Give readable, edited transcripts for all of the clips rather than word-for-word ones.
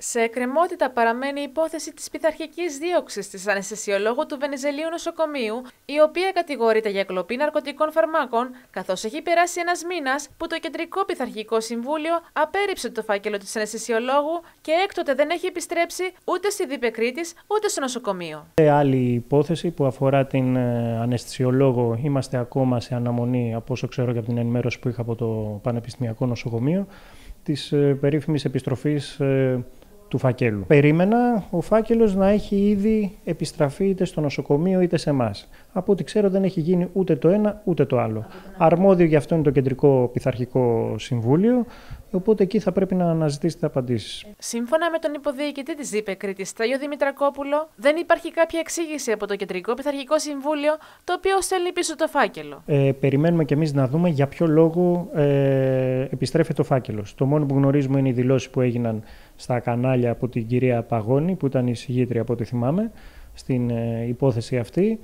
Σε εκκρεμότητα παραμένει η υπόθεση της πειθαρχικής δίωξης της αναισθησιολόγου του Βενιζελίου νοσοκομείου, η οποία κατηγορείται για κλοπή ναρκωτικών φαρμάκων, καθώς έχει περάσει ένας μήνας που το Κεντρικό Πειθαρχικό Συμβούλιο απέρριψε το φάκελο της αναισθησιολόγου και έκτοτε δεν έχει επιστρέψει ούτε στη ΔΥΠΕ Κρήτης ούτε στο νοσοκομείο. Άλλη υπόθεση που αφορά την αναισθησιολόγο, είμαστε ακόμα σε αναμονή, από όσο ξέρω και από την ενημέρωση που είχα από το Πανεπιστημιακό Νοσοκομείο, της περίφημης επιστροφής του φακέλου. Περίμενα ο φάκελος να έχει ήδη επιστραφεί είτε στο νοσοκομείο είτε σε εμάς. Από ό,τι ξέρω δεν έχει γίνει ούτε το ένα ούτε το άλλο. Αρμόδιο γι' αυτό είναι το Κεντρικό Πειθαρχικό Συμβούλιο, οπότε εκεί θα πρέπει να αναζητήσετε απαντήσεις. Σύμφωνα με τον υποδιοικητή της ΔΥΠΕ Κρήτης, Στέλιο Δημητρακόπουλο, δεν υπάρχει κάποια εξήγηση από το Κεντρικό Πειθαρχικό Συμβούλιο, το οποίο στέλνει πίσω το φάκελο. Περιμένουμε κι εμείς να δούμε για ποιο λόγο επιστρέφεται ο φάκελος. Το μόνο που γνωρίζουμε είναι οι δηλώσεις που έγιναν στα κανάλια από την κυρία Παγώνη, που ήταν η εισηγήτρια από ό,τι θυμάμαι, στην υπόθεση αυτή.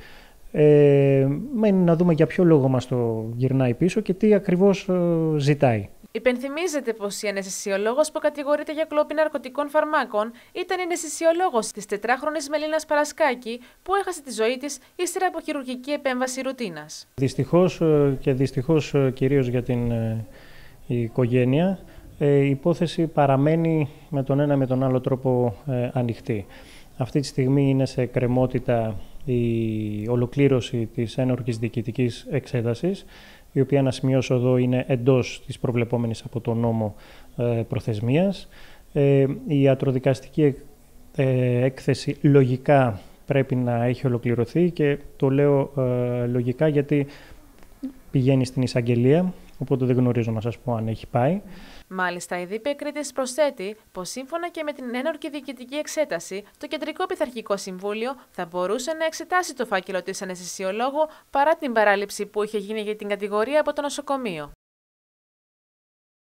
Μένει να δούμε για ποιο λόγο μας το γυρνάει πίσω και τι ακριβώς ζητάει. Υπενθυμίζεται πως η αναισθησιολόγος που κατηγορείται για κλοπή ναρκωτικών φαρμάκων ήταν η αναισθησιολόγος της 4χρονης Μελίνας Παρασκάκη, που έχασε τη ζωή της ύστερα από χειρουργική επέμβαση ρουτίνας. Δυστυχώς κυρίως για την οικογένεια, η υπόθεση παραμένει με τον ένα με τον άλλο τρόπο ανοιχτή. Αυτή τη στιγμή είναι σε εκκρεμότητα η ολοκλήρωση της ένορκης διοικητικής εξέτασης, η οποία, να σημειώσω εδώ, είναι εντός της προβλεπόμενης από τον νόμο προθεσμίας. Η ιατροδικαστική έκθεση λογικά πρέπει να έχει ολοκληρωθεί, και το λέω λογικά γιατί πηγαίνει στην εισαγγελία, οπότε δεν γνωρίζω να σας πω αν έχει πάει. Μάλιστα, η ΔΥΠΕ Κρήτης προσθέτει πως σύμφωνα και με την ένορκη διοικητική εξέταση, το Κεντρικό Πειθαρχικό Συμβούλιο θα μπορούσε να εξετάσει το φάκελο της αναισθησιολόγου παρά την παράληψη που είχε γίνει για την κατηγορία από το νοσοκομείο.